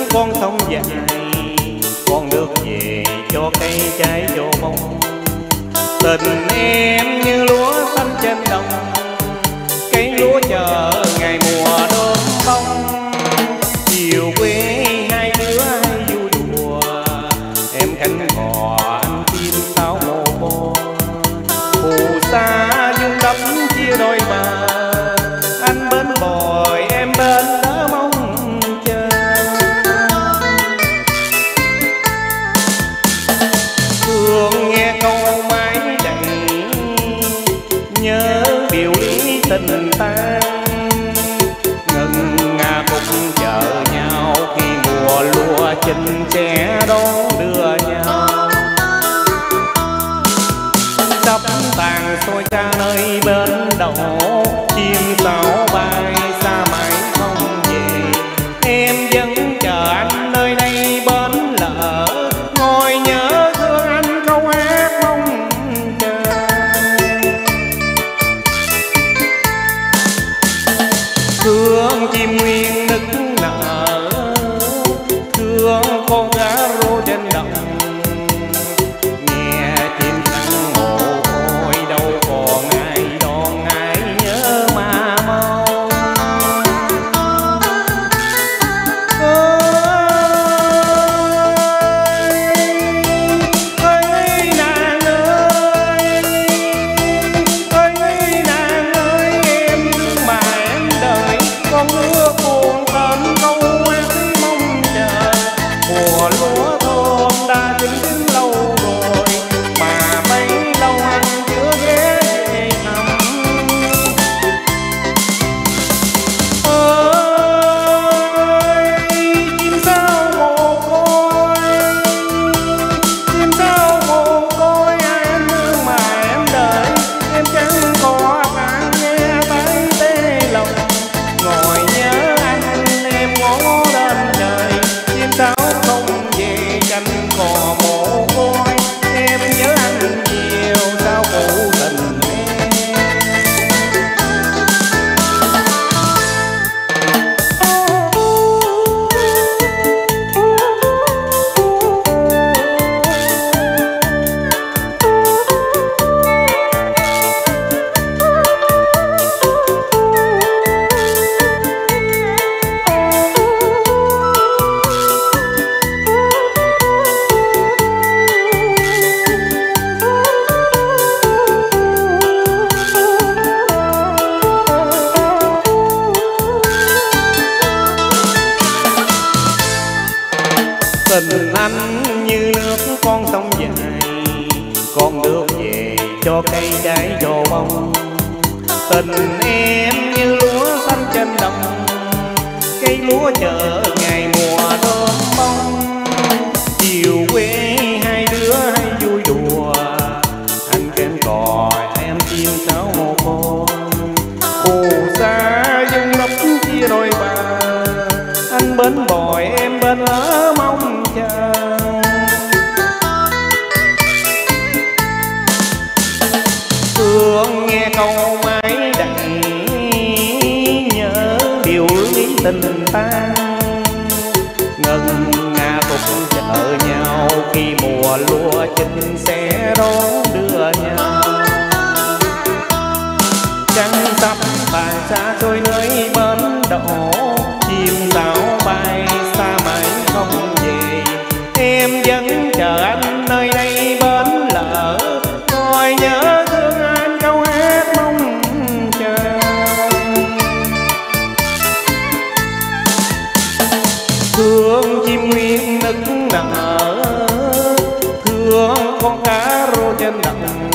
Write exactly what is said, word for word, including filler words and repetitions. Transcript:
con sông dài, con nước về cho cây trái cho bông. Tình em như lúa xanh trên đồng, cây lúa chờ ngày mùa đơm bông. Chiều quê hai đứa hay vui đùa, em cánh cò anh chim sáo mồ bo. Phù sa dương đắp chia đôi bờ, anh bên bồi em bên đỡ mong chờ. Thương nghe câu mái đành, nhớ điều lý tình ta. Ngân nga khúc chờ nhau khi mùa lúa chín sẽ đón đưa nhau. Sắp tàn xôi ca nơi bên đầu, chim sáo bay xa mãi không về. Em vẫn chờ anh nơi đây bến lỡ, ngồi nhớ thương anh câu hát mong chờ. Thương chim nguyên nức nở, thương con cá rô trên đồng. Nghe chim săn mồ côi đâu còn ai đón ai nhớ mà mong. Ơi ơi nàng ơi, ơi nàng ơi, em thương mà em đợi. Con ước buồn tên câu hát mong chờ. Mùa lúa thơm đã chín chín lâu rồi, mà bấy lâu anh chưa ghé về thăm. Ơi chim sao mồ côi, chim sao mồ côi, em thương mà em đợi. Em chẳng có bạn nghe tay tê lòng, ngồi nhớ anh em ngó lên trời. Chim sáo không về cánh cò mồ côi, em nhớ anh nhiều sao phụ tình em. Tình anh như nước con sông dài, con nước về cho cây trái cho bông. Tình em như lúa xanh trên đồng, cây lúa chờ ngày mùa đơm bông. Chiều quê hai đứa hay vui đùa, anh kén cò em chim sáo mồ côi. Phù sa dung đắp chia đôi bờ, anh bên bồi em bên ở mong chờ. Thương nghe câu mái đành, nhớ điều lý tình ta. Ngân nga khúc chờ nhau khi mùa lúa chín sẽ đón đưa nhau. Trăng sắp tàn xa trôi nơi bến đổ, chim sáo bay xa mãi không về. Em vẫn chờ anh nơi đây bến lỡ, ngồi nhớ thương anh câu hát mong chờ. Thương chim nguyên nức nở, thương con cá rô trên đồng.